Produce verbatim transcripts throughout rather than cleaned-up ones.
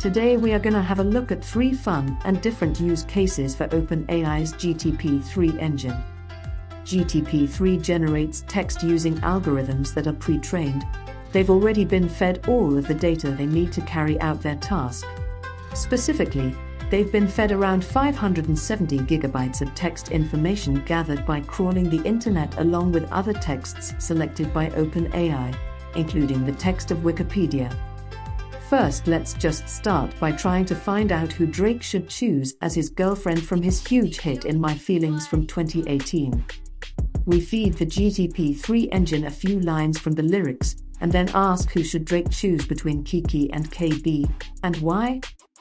Today we are gonna have a look at three fun and different use cases for OpenAI's G P T three engine. G P T three generates text using algorithms that are pre-trained. They've already been fed all of the data they need to carry out their task. Specifically, they've been fed around five hundred seventy gigabytes of text information gathered by crawling the internet along with other texts selected by OpenAI, including the text of Wikipedia. First, let's just start by trying to find out who Drake should choose as his girlfriend from his huge hit In My Feelings from twenty eighteen. We feed the G P T three engine a few lines from the lyrics, and then ask who should Drake choose between Kiki and K B, and why?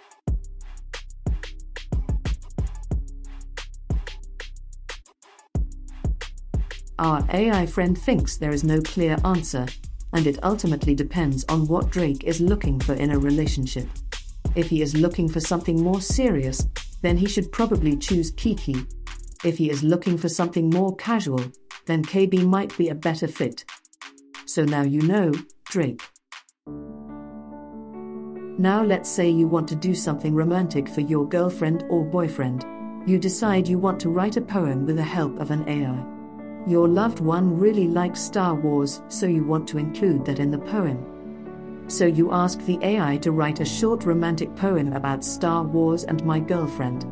Our A I friend thinks there is no clear answer, and it ultimately depends on what Drake is looking for in a relationship. If he is looking for something more serious, then he should probably choose Kiki. If he is looking for something more casual, then K B might be a better fit. So now you know, Drake. Now let's say you want to do something romantic for your girlfriend or boyfriend. You decide you want to write a poem with the help of an A I. Your loved one really likes Star Wars, so you want to include that in the poem. So you ask the A I to write a short romantic poem about Star Wars and my girlfriend.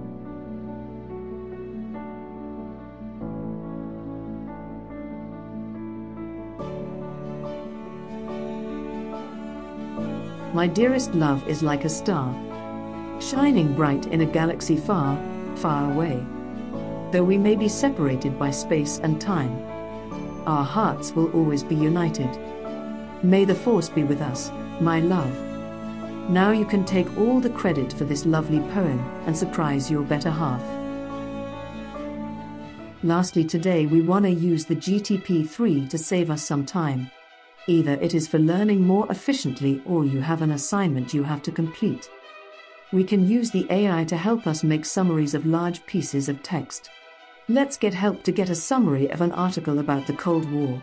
My dearest love is like a star, shining bright in a galaxy far, far away. Though we may be separated by space and time, our hearts will always be united. May the force be with us, my love. Now you can take all the credit for this lovely poem and surprise your better half. Lastly, today we want to use the G P T three to save us some time. Either it is for learning more efficiently or you have an assignment you have to complete. We can use the A I to help us make summaries of large pieces of text. Let's get help to get a summary of an article about the Cold War.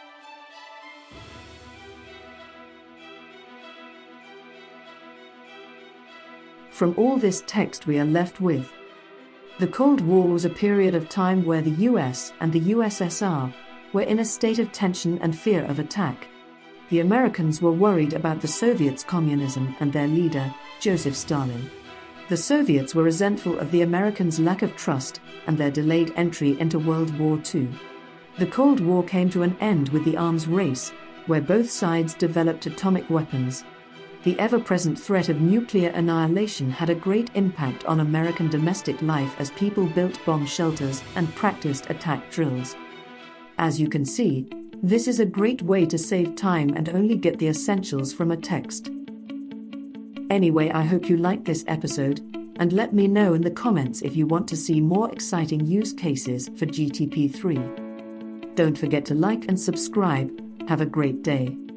From all this text we are left with: the Cold War was a period of time where the U S and the U S S R were in a state of tension and fear of attack. The Americans were worried about the Soviets' communism and their leader, Joseph Stalin. The Soviets were resentful of the Americans' lack of trust and their delayed entry into World War Two. The Cold War came to an end with the arms race, where both sides developed atomic weapons. The ever-present threat of nuclear annihilation had a great impact on American domestic life as people built bomb shelters and practiced attack drills. As you can see, this is a great way to save time and only get the essentials from a text. Anyway, I hope you liked this episode, and let me know in the comments if you want to see more exciting use cases for G P T three. Don't forget to like and subscribe. Have a great day.